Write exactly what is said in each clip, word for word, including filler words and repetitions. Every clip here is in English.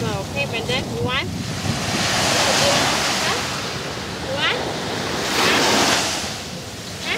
Okay, Brandon, you want? You want? Huh? You want? Huh?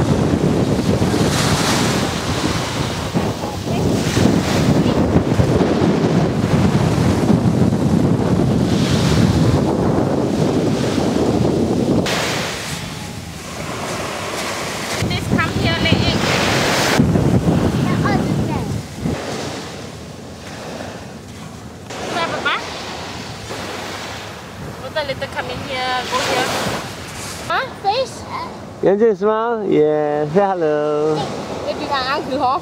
This come here, lay egg. Grab a bus. Let the little come in here, go here. Huh? Fish? Yanjun, smile. Yeah, say hello. Baby bạn ăn thử hả?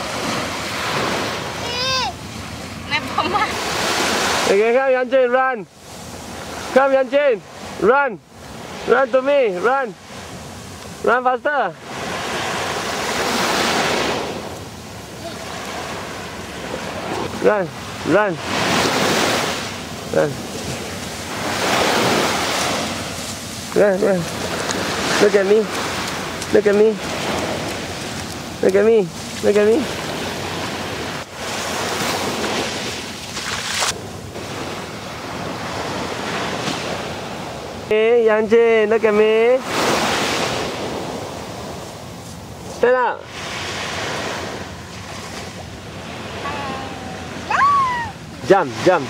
Never mind. Okay, come Yanjun, run. Come Yanjun, run. Run to me, run. Run faster. Run, run. Run. Run, run. Look at me. Look at me. Look at me. Look at me. Hey, Yanjun, look at me. Stand up. Jump, jump.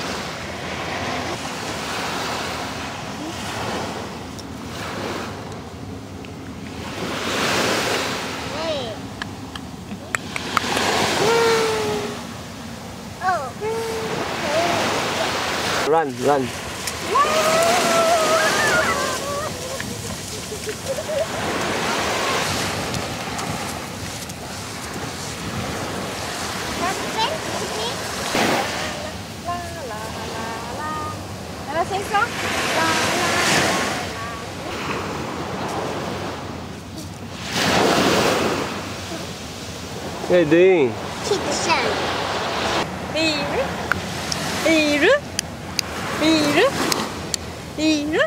Run, run. Let's sing song. What are you doing? Keep the sun. Iru. Iru. Iru. Iru.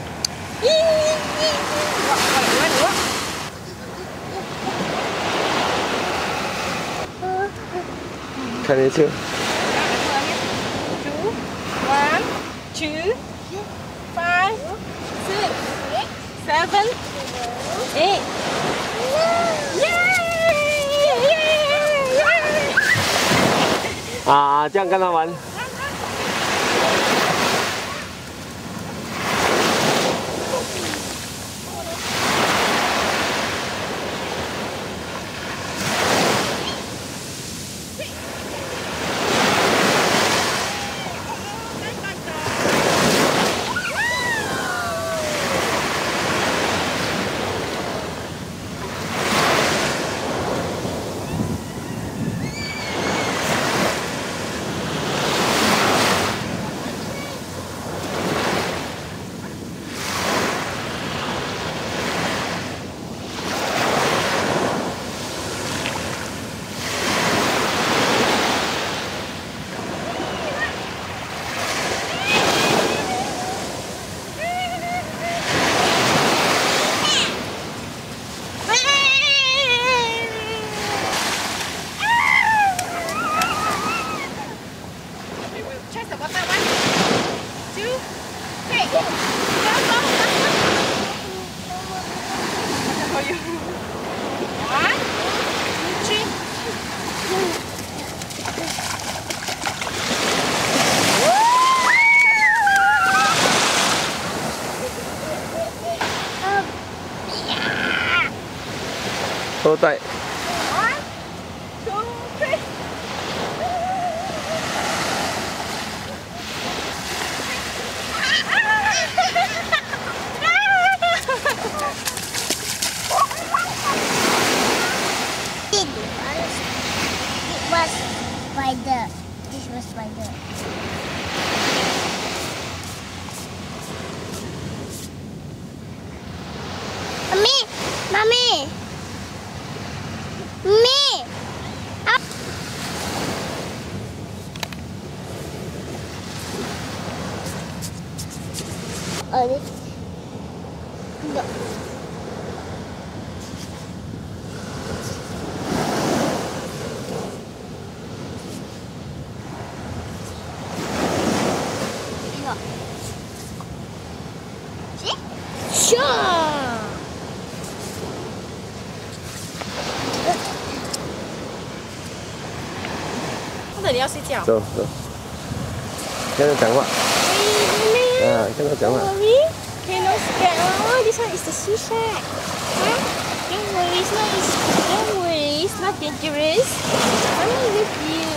Can you too? Two. One. Two. Five. Six. Seven. Eight. À, 这样跟他玩。Hô tay. Spider. This was spider. Mommy, mommy, me. Oh, this. No. 或者你要睡觉？ 走走，跟他讲话。啊，跟他讲话。 Okay, no scared. Oh, this one is the sea shark. Huh? Don't worry, it's not. It's, don't worry, it's not dangerous. Mommy with you.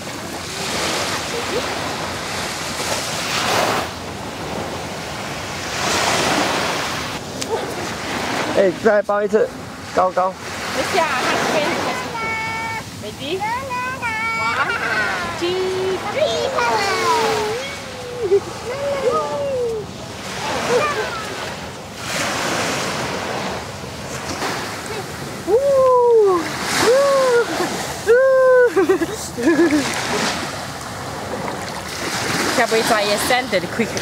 Baby. 哎，再抱一次，高高。 等一下，它这边很辛苦。Ready? One, two, three. Can we try a standard quickly?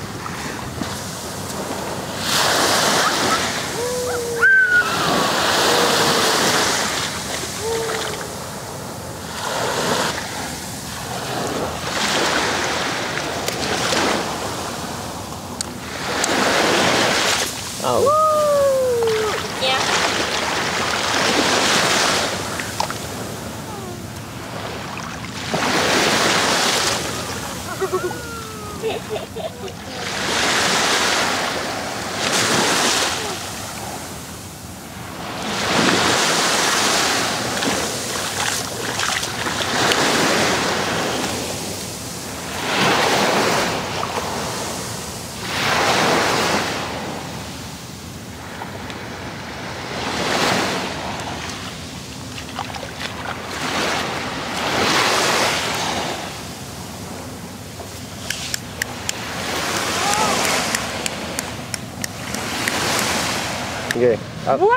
Oh. Yeah. Okay, up. Wow!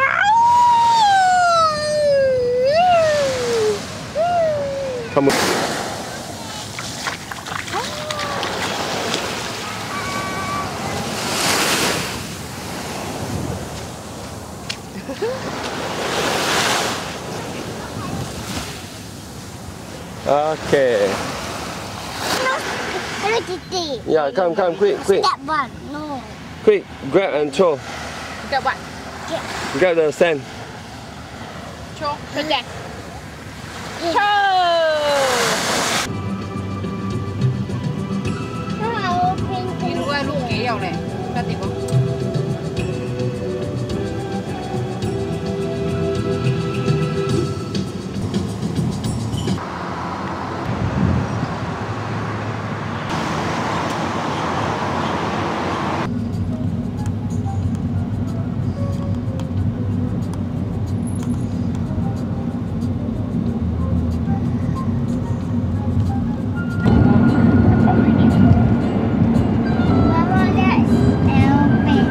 Come on. Okay. Hello Kitty. Yeah, come, come, quick, quick, Step one. No. quick. Grab and throw. Get what? Grab the sand. Show. Show there. Show. Đi luôn lúc kéo này. Ra tìm không? Mama, that's aeroplane.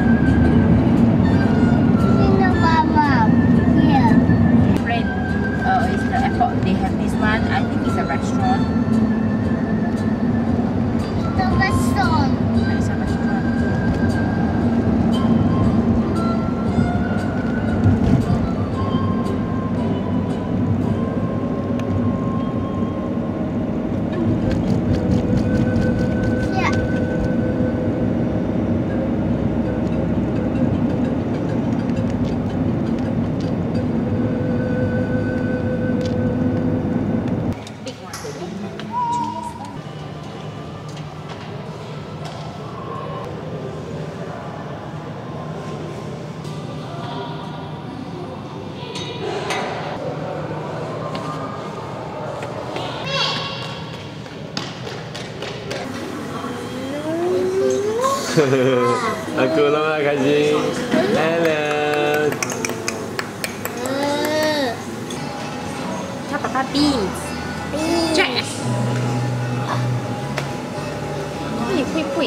See the Mama here. Friend, uh, it's the airport. They have this one. I think it's a restaurant. The restaurant. It's a restaurant. Yeah. Big one. Aku lama nak kasih. Hello. Tell Papa beans. Jack. Pui pui pui.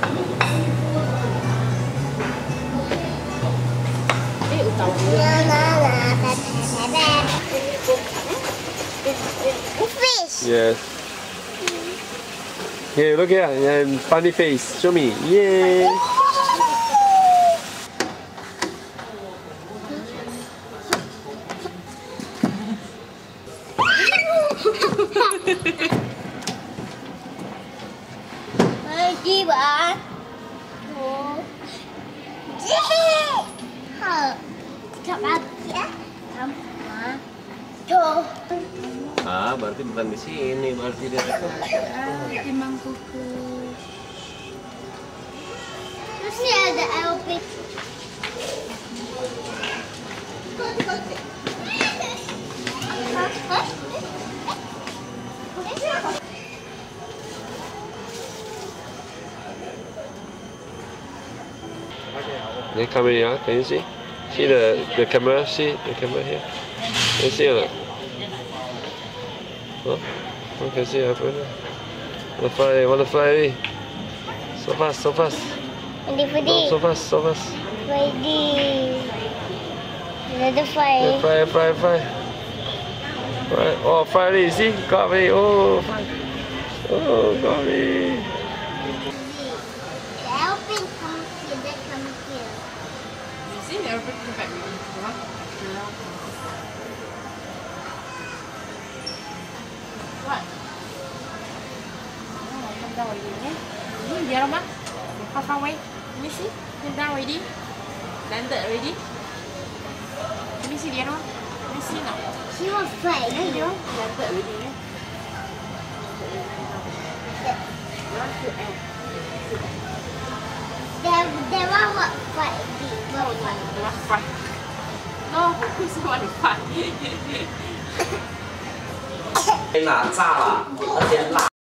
Eh, utau. Fish. Yes. Okay, look here and funny face. Show me. Yay. Đi bạn. Hờ. Chọc ăn kia. Chọc. Chọc. Ah, berarti bukan di sini, berarti dia dekat. Ah, timbang kukus. Terus sih ada aerobic. They come in, yeah? Can you see? See the the camera? See the camera here? Can you see or not? Huh? You can see up there. Wanna fly? Wanna fly? So fast, so fast. Ready, Oh, ready. so fast, so fast. Ready. Another Yeah, fire. fly, fly, fly. Fly. Oh, fly already. See? Got me. Oh, fly. Oh, got me. The aeroplane comes here, they come here. You see the aeroplane come back already. What? Oh, come down already, okay? Hmm, the aroma? How far away? Let me see. Come down already. Landed already. Let me see the aroma. Let me see now. She was flying. Yeah, you landed already, yeah? You want to air? There, there was what fight. No, no, you want to fight. No, who said want to fight? 天哪，炸了！而且辣。